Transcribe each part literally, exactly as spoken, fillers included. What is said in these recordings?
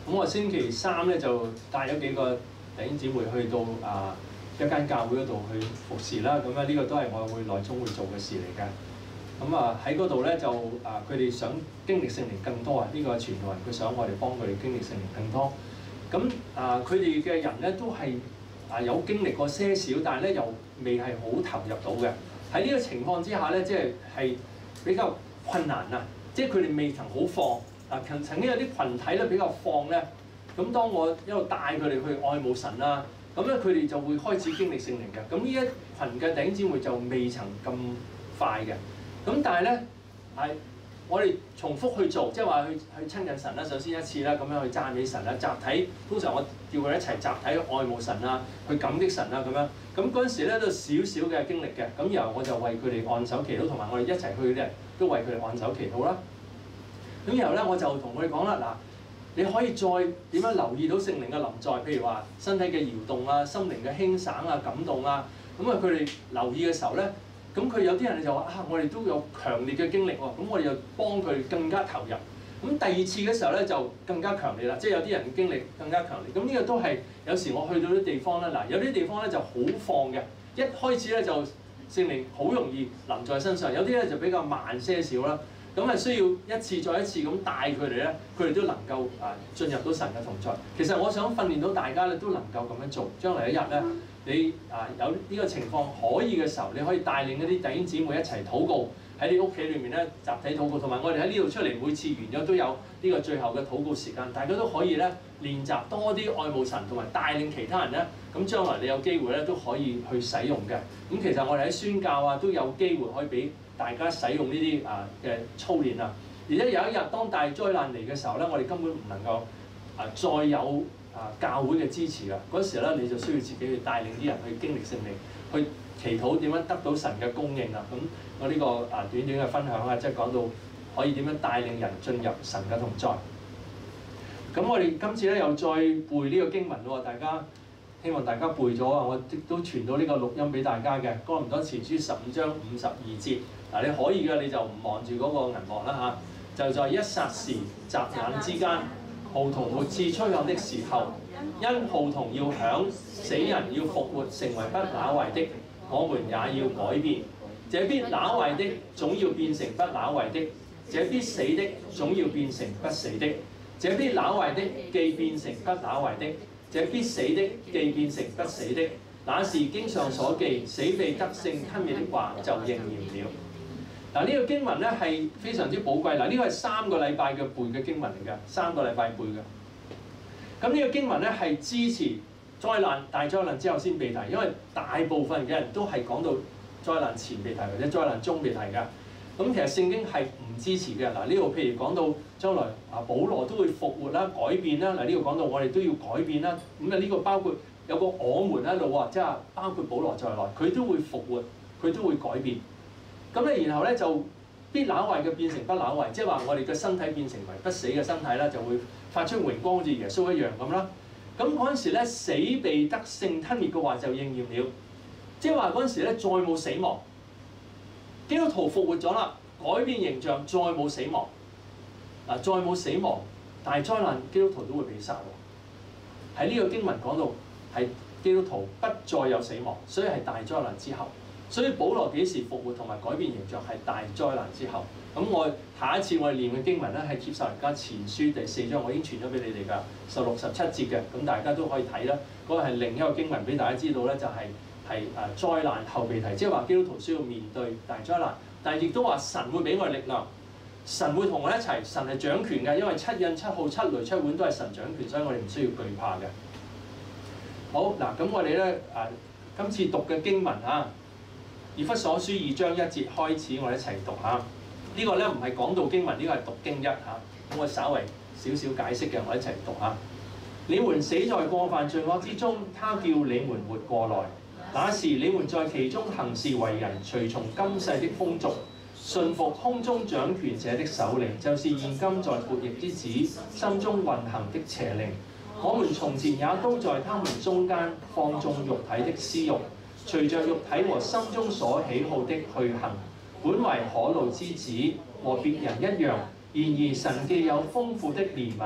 咁我星期三咧就帶咗幾個弟兄姊妹去到啊一間教會嗰度去服侍啦。咁啊呢個都係我會內中會做嘅事嚟嘅。咁啊喺嗰度咧就啊佢哋想經歷聖靈更多啊！呢、這個傳道人佢想我哋幫佢哋經歷聖靈更多。咁啊佢哋嘅人咧都係啊有經歷過些少，但係咧又未係好投入到嘅。喺呢個情況之下咧，即係係比較困難啊！即係佢哋未曾好放。嗱，曾曾經有啲群體咧比較放咧，咁當我一路帶佢哋去愛慕神啦，咁咧佢哋就會開始經歷聖靈嘅。咁呢一群嘅弟兄姊妹就未曾咁快嘅。咁但係咧係我哋重複去做，即係話去去親近神啦。首先一次啦，咁樣去讚美神啦，集體通常我叫佢一齊集體去愛慕神啊，去感激神啊咁樣。咁嗰陣時咧都少少嘅經歷嘅。咁然後我就為佢哋按手祈禱，同埋我哋一齊去嘅人都為佢哋按手祈禱啦。咁然後咧，我就同佢哋講啦，嗱，你可以再點樣留意到聖靈嘅臨在，譬如話身體嘅搖動啊、心靈嘅輕省啊、感動啊。咁啊，佢哋留意嘅時候咧，咁佢有啲人就話啊，我哋都有強烈嘅經歷喎，咁我哋又幫佢更加投入。咁第二次嘅時候咧，就更加強烈啦，即係有啲人嘅經歷更加強烈。咁呢個都係有時我去到啲地方咧，嗱，有啲地方咧就好放嘅，一開始咧就聖靈好容易臨在身上，有啲咧就比較慢些少啦。咁係需要一次再一次咁帶佢哋咧，佢哋都能夠啊進入到神嘅同在。其實我想訓練到大家咧都能夠咁樣做，將來一日咧你啊有呢個情況可以嘅時候，你可以帶領一啲弟兄姊妹一齊禱告，喺你屋企裏面咧集體禱告，同埋我哋喺呢度出嚟每次完咗都有呢個最後嘅禱告時間，大家都可以咧練習多啲愛慕神，同埋帶領其他人咧，咁將來你有機會咧都可以去使用嘅。咁其實我哋喺宣教啊都有機會可以俾大家使用呢啲啊嘅操練啊，而且有一日當大災難嚟嘅時候咧，我哋根本唔能夠啊再有啊教會嘅支持啊，嗰時咧你就需要自己去帶領啲人去經歷聖靈，去祈禱點樣得到神嘅供應啊。咁我呢個啊短短嘅分享啊，即係講到可以點樣帶領人進入神嘅同在。咁我哋今次咧又再背呢個經文喎，大家希望大家背咗啊，我都傳到呢個錄音俾大家嘅。哥林多前書十五章五十二節。嗱，你可以嘅你就唔望住嗰個銀幕啦嚇，就在一霎時眨眼之間，號筒末次吹響的時候，因號筒要響，死人要復活成為不朽壞的，我們也要改變。這必朽壞的總要變成不朽壞的，這必死的總要變成不死的。這必朽壞的既變成不朽壞的，這必死的既變成不死的。那是經上所記，死被得勝吞滅的話就應驗了。嗱，呢個經文咧係非常之寶貴。嗱，呢個係三個禮拜嘅背嘅經文嚟㗎，三個禮拜背嘅。咁呢個經文咧係支持災難、大災難之後先被提，因為大部分嘅人都係講到災難前被提或者災難中被提㗎。咁其實聖經係唔支持嘅。嗱，呢度譬如講到將來啊，保羅都會復活啦、改變啦。嗱，呢度講到我哋都要改變啦。咁啊，呢個包括有個我們喺度喎，即係包括保羅在內，佢都會復活，佢都會改變。咁咧，然後咧就必朽壞嘅變成不朽壞，即係話我哋嘅身體變成為不死嘅身體啦，就會發出榮光，好似耶穌一樣咁啦。咁嗰陣時咧，死被得勝吞滅嘅話就應驗了，即係話嗰陣時咧再冇死亡，基督徒復活咗啦，改變形象，再冇死亡。嗱，再冇死亡，大災難基督徒都會被殺喎。喺呢個經文講到係基督徒不再有死亡，所以係大災難之後。所以保羅幾時復活同埋改變形象係大災難之後。咁我下一次我哋念嘅經文咧係帖撒羅尼迦前書第四章，我已經傳咗俾你哋㗎，十六十七節嘅，咁大家都可以睇啦。嗰、那個係另一個經文俾大家知道咧，就係係誒災難後被提，即係話基督徒需要面對大災難，但係亦都話神會俾我哋力量，神會同我哋一齊，神係掌權嘅，因為七印、七號、七雷、七碗都係神掌權，所以我哋唔需要懼怕嘅。好嗱，咁我哋咧誒今次讀嘅經文啊。以弗所書二章一節開始，我哋一齊讀下。呢、這個咧唔係講道經文，呢、這個係讀經一嚇。咁我稍為少少解釋嘅，我一齊讀下。你們死在過犯罪惡之中，他叫你們活過來。那時你們在其中行事為人，隨從今世的風俗，順服空中掌權者的首領，就是現今在悖逆之子心中運行的邪靈。我們從前也都在他們中間放縱肉體的私慾。隨着肉體和心中所喜好的去行，本為可怒之子，和別人一樣。然而神既有豐富的憐憫，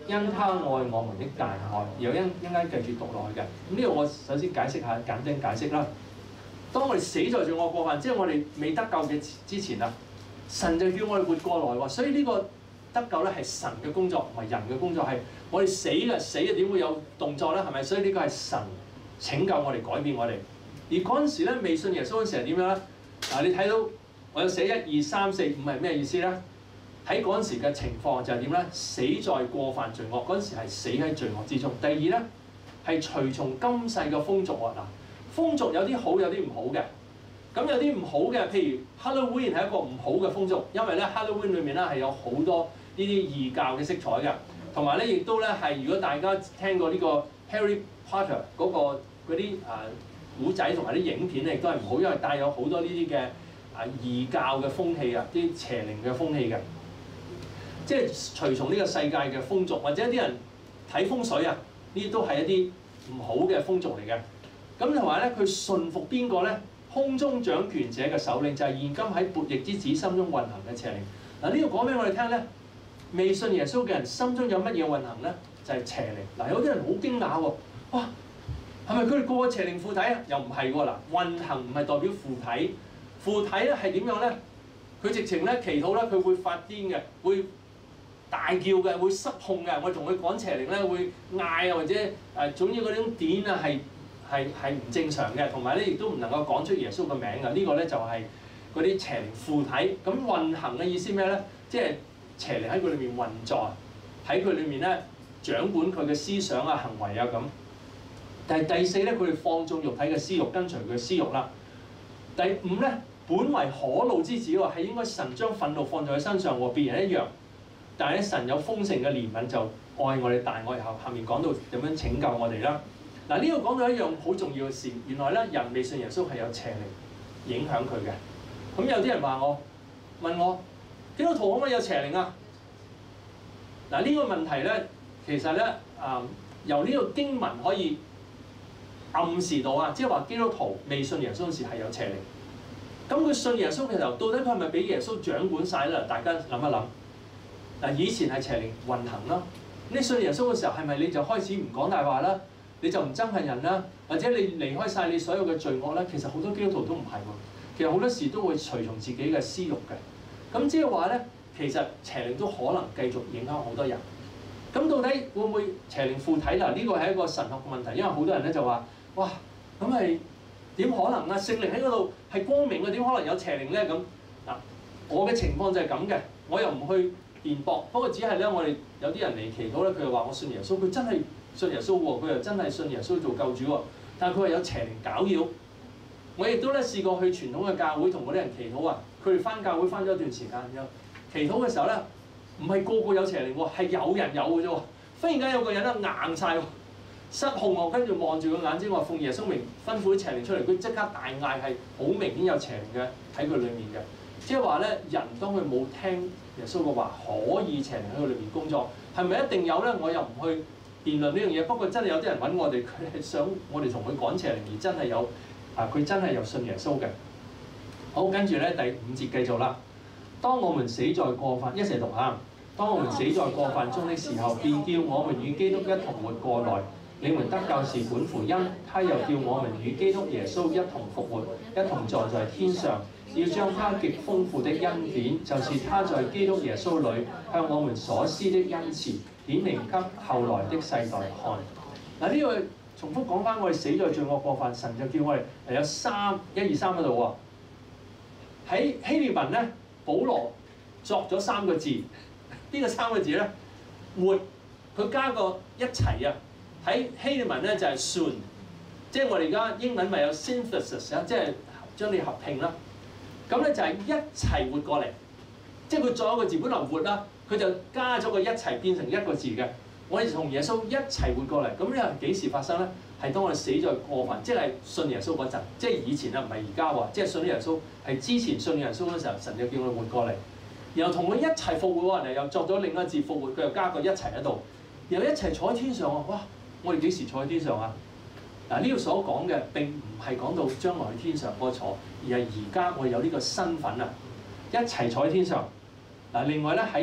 因他愛我們的大愛，然後一一間繼續讀落去嘅。咁呢度我首先解釋下，簡單解釋啦。當我哋死在罪惡過犯，即係我哋未得救嘅之前啊，神就叫我哋活過來喎。所以呢個得救咧係神嘅工作，唔係人嘅工作，係我哋死嘅死嘅點會有動作咧？係咪？所以呢個係神拯救我哋、改變我哋。而嗰陣時咧，未信耶穌嗰陣時係點樣咧？嗱，你睇到我有寫一二三四五係咩意思咧？喺嗰陣時嘅情況就係點咧？死在過犯罪惡嗰陣時係死喺罪惡之中。第二咧係隨從今世嘅風俗啊！嗱，風俗有啲好，有啲唔好嘅。咁有啲唔好嘅，譬如 Halloween 係一個唔好嘅風俗，因為咧 Halloween 裏面咧係有好多呢啲異教嘅色彩嘅，同埋咧亦都咧係如果大家聽過呢個 Harry Potter 嗰個嗰啲啊古仔同埋啲影片咧，亦都係唔好，因為帶有好多呢啲嘅啊異教嘅風氣啊，啲邪靈嘅風氣嘅，即係隨從呢個世界嘅風俗，或者啲人睇風水啊，呢啲都係一啲唔好嘅風俗嚟嘅。咁同埋咧，佢順服邊個咧？空中掌權者嘅首領就係現今喺悖逆之子心中運行嘅邪靈。嗱，呢個講俾我哋聽咧，未信耶穌嘅人心中有乜嘢運行咧？就係、是、邪靈。嗱，有啲人好驚訝喎，哇，係咪佢哋個個邪靈附體啊？又唔係喎。嗱，運行唔係代表附體，附體咧係點樣咧？佢直情咧祈禱咧，佢會發癲嘅，會大叫嘅，會失控嘅。我同佢講邪靈咧，會嗌啊，或者誒總之嗰種點啊係。係係唔正常嘅，同埋咧亦都唔能夠講出耶穌嘅名嘅。這個、呢個咧就係嗰啲邪靈附體。咁運行嘅意思咩咧？即係邪靈喺佢裏面運作，喺佢裏面咧掌管佢嘅思想啊、行為啊咁。但係第四咧，佢哋放縱肉體嘅私慾，跟隨佢嘅私慾啦。第五咧，本為可怒之子喎，係應該神將憤怒放在佢身上和別人一樣。但係咧，神有豐盛嘅憐憫，就愛我哋大愛。後下面講到點樣拯救我哋啦。嗱，呢度講到一樣好重要嘅事，原來咧人未信耶穌係有邪靈影響佢嘅。咁有啲人話我問我基督徒可唔可以有邪靈啊？嗱，呢個問題咧，其實咧啊、呃、由呢個經文可以暗示到啊，即係話基督徒未信耶穌嗰時係有邪靈。咁佢信耶穌嘅時候，到底佢係咪俾耶穌掌管晒咧？大家諗一諗。嗱，以前係邪靈運行啦，你信耶穌嘅時候係咪你就開始唔講大話啦？你就唔憎恨人啦，或者你離開晒你所有嘅罪惡啦。其實好多基督徒都唔係喎，其實好多時都會隨從自己嘅私慾嘅。咁即係話咧，其實邪靈都可能繼續影響好多人。咁到底會唔會邪靈附體嗱？呢個係一個神學嘅問題，因為好多人咧就話：哇，咁係點可能啊？聖靈喺嗰度係光明嘅，點可能有邪靈咧？咁嗱，我嘅情況就係咁嘅，我又唔去辯駁，不過只係咧，我哋有啲人嚟祈禱咧，佢又話我信耶穌，佢真係信耶穌喎，佢又真係信耶穌做救主喎，但係佢話有邪靈攪擾。我亦都咧試過去傳統嘅教會同嗰啲人祈禱啊，佢哋返教會返咗一段時間，有祈禱嘅時候咧，唔係個個有邪靈喎，係有人有嘅啫喎。忽然間有個人咧硬晒喎，失控喎，跟住望住個眼睛話奉耶穌名吩咐啲邪靈出嚟，佢即刻大嗌，係好明顯有邪靈嘅喺佢裡面嘅。即係話咧，人當佢冇聽耶穌嘅話，可以邪靈喺佢裏面工作，係咪一定有咧？我又唔去辯論呢樣嘢。不過真係有啲人揾我哋，佢係想我哋同佢趕邪靈，而真係有啊，佢真係有信耶穌嘅。好，跟住咧第五節繼續啦。當我們死在過犯，一齊讀下。當我們死在過犯中的時候，便叫我們與基督一同活過來。你們得救是本乎恩，他又叫我們與基督耶穌一同復活，一同坐在天上。要將他極豐富的恩典，就是他在基督耶穌裏向我們所施的恩慈，顯明給後來的世代看。嗱，呢個重複講翻，我哋死在罪惡過犯，神就叫我哋係有三一二三嗰度喎。喺希臘文咧，保羅作咗三個字，邊個三個字咧？活，佢加個一齊啊！喺希臘文咧就係 soon， 即係我哋而家英文咪有 synthesis 啊，即係將你合拼啦。咁咧就係一齊活過嚟，即係佢作一個字本來活啦，佢就加咗個一齊變成一個字嘅。我哋同耶穌一齊活過嚟，咁呢個幾時發生咧？係當我哋死在過犯，即係信耶穌嗰陣，即係以前啊，唔係而家喎，即係信耶穌係之前信耶穌嗰時候，神就叫我哋活過嚟，然後同佢一齊復活喎，人哋又作咗另一個字復活，佢又加個一齊喺度，然後一齊坐喺天上喎，哇！我哋幾時坐喺天上啊？嗱，呢度所講嘅並唔係講到將來去天上嗰坐，而係而家我哋有呢個身份啊，一齊坐喺天上。嗱，另外咧喺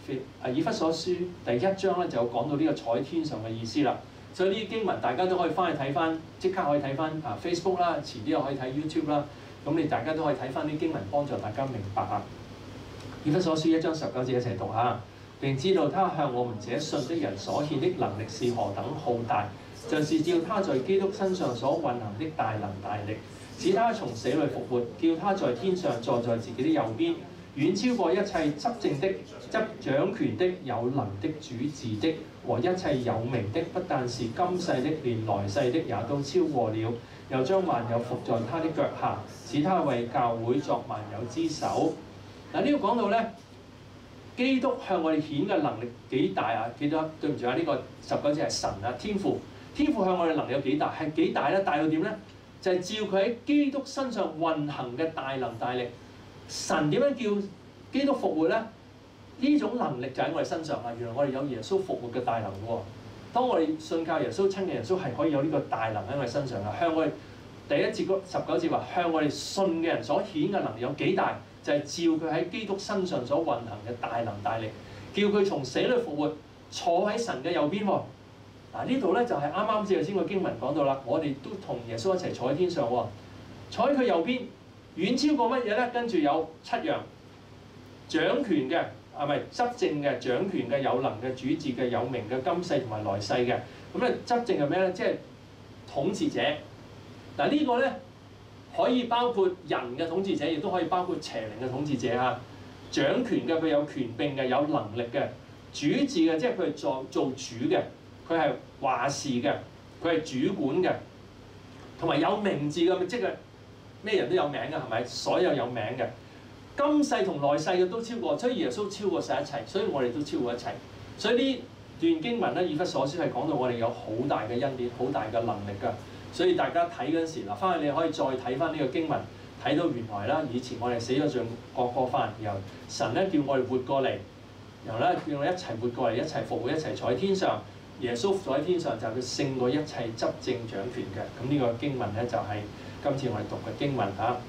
啊以弗所書第一章咧就有講到呢個坐喺天上嘅意思啦。所以呢啲經文大家都可以翻去睇翻，即刻可以睇翻啊 Facebook 啦，遲啲又可以睇 YouTube 啦。咁你大家都可以睇翻啲經文，幫助大家明白啊。以弗所書一章十九節一齊讀下，並知道他向我們這信的人所獻的能力是何等浩大，就是照他在基督身上所運行的大能大力，使他從死裏復活，叫他在天上坐在自己的右邊，遠超過一切執政的、執掌權的、有能的、主治的和一切有名的，不但是今世的，連來世的也都超過了。又將萬有伏在他的腳下，使他為教會作萬有之首。嗱，呢個講到咧，基督向我哋顯嘅能力幾大啊？記得對唔住啊？呢、這個十九節係神啊，天父，天父向我哋能力有幾大？係幾大咧？大到點咧？就係、是、照佢喺基督身上運行嘅大能大力。神點樣叫基督復活咧？呢種能力就喺我哋身上啊！原來我哋有耶穌復活嘅大能喎。當我哋信靠耶穌、親近耶穌，係可以有呢個大能喺我哋身上嘅。向我哋第一節嗰十九節話，向我哋信嘅人所顯嘅能力有幾大？就係、是、照佢喺基督身上所運行嘅大能大力，叫佢從死裏復活，坐喺神嘅右邊喎。嗱，呢度咧就係啱啱先頭先個經文講到啦，我哋都同耶穌一齊坐喺天上喎，坐喺佢右邊，遠超過乜嘢咧？跟住有七樣掌權嘅。係咪執政嘅、掌權嘅、有能嘅、主治嘅、有名嘅、今世同埋來世嘅？咁咧執政係咩咧？即係統治者。嗱、這個、呢個咧可以包括人嘅統治者，亦都可以包括邪靈嘅統治者嚇。掌權嘅佢有權柄嘅、有能力嘅；主治嘅即係佢係做做主嘅，佢係話事嘅，佢係主管嘅，同埋有名字嘅，即係咩人都有名嘅，係咪？所有有名嘅。今世同來世嘅都超過，所以耶穌超過晒一切，所以我哋都超過一切。所以呢段經文咧，以弗所書係講到我哋有好大嘅恩典、好大嘅能力㗎。所以大家睇嗰陣時，嗱翻去你可以再睇翻呢個經文，睇到原來啦，以前我哋死咗像各個翻，然後神咧叫我哋活過嚟，然後咧叫我哋一齊活過嚟，一齊復活，一齊坐喺天上。耶穌坐喺天上就係佢勝過一切執政掌權嘅。咁呢個經文咧就係今次我哋讀嘅經文嚇。